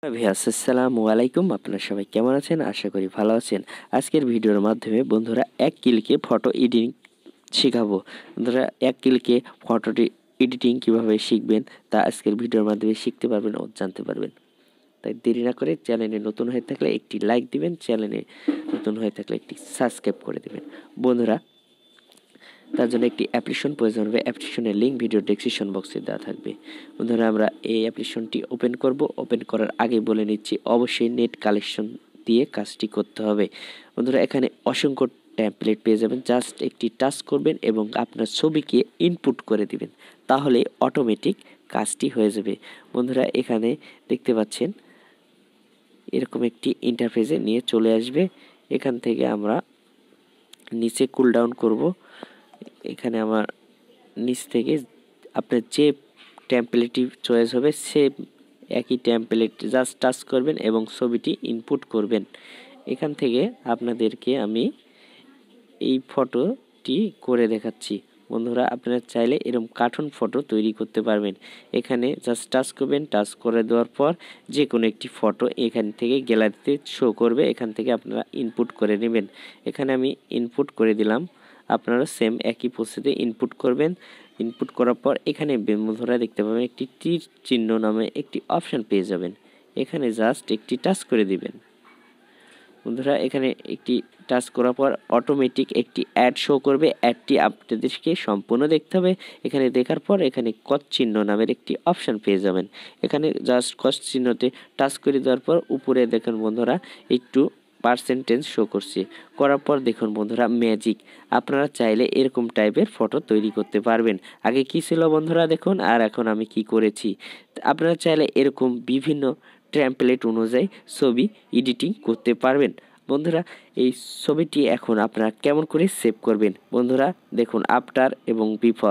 আসসালামু আলাইকুম, আপনারা সবাই কেমন আছেন? আশা করি ভালো আছেন। আজকের ভিডিওর মাধ্যমে বন্ধুরা এক ক্লিকে ফটো এডিটিং শেখাবো। বন্ধুরা এক ক্লিকে ফটোটি এডিটিং কিভাবে শিখবেন তা আজকের ভিডিওর মাধ্যমে শিখতে পারবেন ও জানতে পারবেন। তাই দেরি না করে চ্যানেলে নতুন হয়ে থাকলে একটি লাইক দিবেন, চ্যানেলে নতুন হয়ে থাকলে একটি সাবস্ক্রাইব করে দেবেন। বন্ধুরা তার জন্য একটি অ্যাপ্লিকেশন প্রয়োজন হবে। অ্যাপ্লিকেশনের লিঙ্ক ভিডিও ডেসক্রিপশন বক্সে দেওয়া থাকবে। বন্ধুরা আমরা এই অ্যাপ্লিকেশনটি ওপেন করব। ওপেন করার আগে বলে নিচ্ছি অবশ্যই নেট কালেকশন দিয়ে কাজটি করতে হবে। বন্ধুরা এখানে অসংখ্য টেমপ্লেট পেয়ে যাবেন। জাস্ট একটি টাচ করবেন এবং আপনার ছবিকে ইনপুট করে দিবেন, তাহলে অটোমেটিক কাজটি হয়ে যাবে। বন্ধুরা এখানে দেখতে পাচ্ছেন এরকম একটি ইন্টারফেসে নিয়ে চলে আসবে। এখান থেকে আমরা নিচে কুল ডাউন করব। এখানে আমার নিচ থেকে আপনার যে টেমপ্লেটটি চয়েস হবে সে একই টেমপ্লেট জাস্ট টাচ করবেন এবং ছবিটি ইনপুট করবেন। এখান থেকে আপনাদেরকে আমি এই ফটোটি করে দেখাচ্ছি। বন্ধুরা আপনারা চাইলে এরকম কার্টুন ফটো তৈরি করতে পারবেন। এখানে জাস্ট টাচ করবেন, টাচ করে দেওয়ার পর যে কোনো একটি ফটো এখান থেকে গ্যালারিতে শো করবে। এখান থেকে আপনারা ইনপুট করে নেবেন। এখানে আমি ইনপুট করে দিলাম। আপনারা সেম একই পদ্ধতিতে ইনপুট করবেন। ইনপুট করার পর এখানে বন্ধুরা দেখতে পাবেন একটি তীর চিহ্ন নামে একটি অপশান পেয়ে যাবেন। এখানে জাস্ট একটি টাচ করে দিবেন। বন্ধুরা এখানে একটি টাচ করার পর অটোমেটিক একটি অ্যাড শো করবে। অ্যাডটি আপনাদেরকে সম্পূর্ণ দেখতে হবে। এখানে দেখার পর এখানে কস চিহ্ন নামের একটি অপশান পেয়ে যাবেন। এখানে জাস্ট কস চিহ্নতে টাচ করে দেওয়ার পর উপরে দেখুন বন্ধুরা একটু পার্সেন্টেজ শো করছে। করার পর দেখুন বন্ধুরা ম্যাজিক। আপনারা চাইলে এরকম টাইপের ফটো তৈরি করতে পারবেন। আগে কি ছিল বন্ধুরা দেখুন, আর এখন আমি কি করেছি। আপনারা চাইলে এরকম বিভিন্ন টেমপ্লেট অনুযায়ী ছবি এডিটিং করতে পারবেন। বন্ধুরা এই ছবিটি এখন আপনারা কেমন করে সেভ করবেন। বন্ধুরা দেখুন আফটার এবং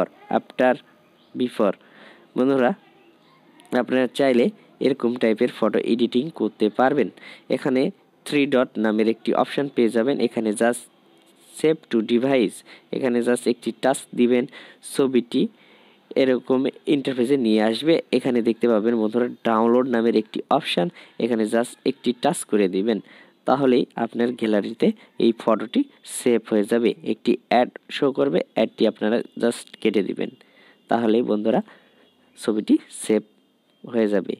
বিফোর। বন্ধুরা আপনারা চাইলে এরকম টাইপের ফটো এডিটিং করতে পারবেন। এখানে 3 ডট নামের একটি অপশান পেয়ে যাবেন। এখানে জাস্ট সেভ টু ডিভাইস, এখানে জাস্ট একটি টাচ দিবেন। ছবিটি এরকম ইন্টারফেসে নিয়ে আসবে। এখানে দেখতে পাবেন বন্ধুরা ডাউনলোড নামের একটি অপশান। এখানে জাস্ট একটি টাচ করে দিবেন, তাহলেই আপনার গ্যালারিতে এই ফটোটি সেভ হয়ে যাবে। একটি অ্যাড শো করবে, অ্যাডটি আপনারা জাস্ট কেটে দিবেন, তাহলেই বন্ধুরা ছবিটি সেভ হয়ে যাবে।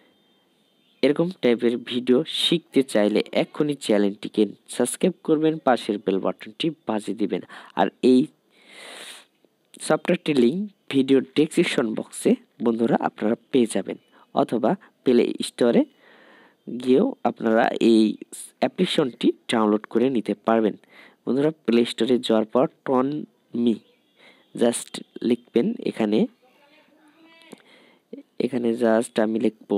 এরকম টাইপের ভিডিও শিখতে চাইলে এক্ষুনি চ্যানেলটিকে সাবস্ক্রাইব করবেন, পাশের বেল বাটনটি বাজিয়ে দিবেন। আর এই সফটওয়্যারটির লিঙ্ক ভিডিও ডেসক্রিপশন বক্সে বন্ধুরা আপনারা পেয়ে যাবেন, অথবা প্লে স্টোরে গিয়েও আপনারা এই অ্যাপ্লিকেশনটি ডাউনলোড করে নিতে পারবেন। বন্ধুরা প্লে স্টোরে যাওয়ার পর মি জাস্ট লিখবেন। এখানে জাস্ট আমি লিখব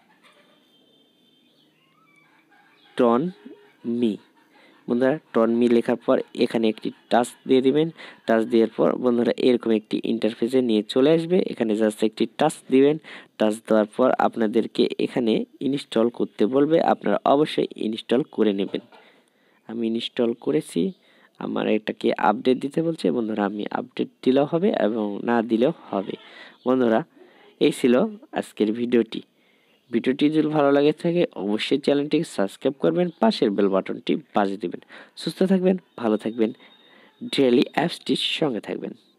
মি। বন্ধুরা মি লেখার পর এখানে একটি টাচ দিয়ে দিবেন। টাচ দেওয়ার পর বন্ধুরা এরকম একটি ইন্টারফেসে নিয়ে চলে আসবে। এখানে জাস্ট একটি টাচ দিবেন। টাচ দেওয়ার পর আপনাদেরকে এখানে ইনস্টল করতে বলবে। আপনারা অবশ্যই ইনস্টল করে নেবেন। আমি ইনস্টল করেছি। আমার এটাকে আপডেট দিতে বলছে। বন্ধুরা আমি আপডেট দিলেও হবে এবং না দিলেও হবে। বন্ধুরা এই ছিল আজকের ভিডিওটি যদি ভালো লাগে থাকে অবশ্যই চ্যানেলটিকে সাবস্ক্রাইব করবেন, পাশের বেল বাটনটি বাজিয়ে দিবেন। সুস্থ থাকবেন, ভালো থাকবেন, ডেইলি অ্যাপসটির সঙ্গে থাকবেন।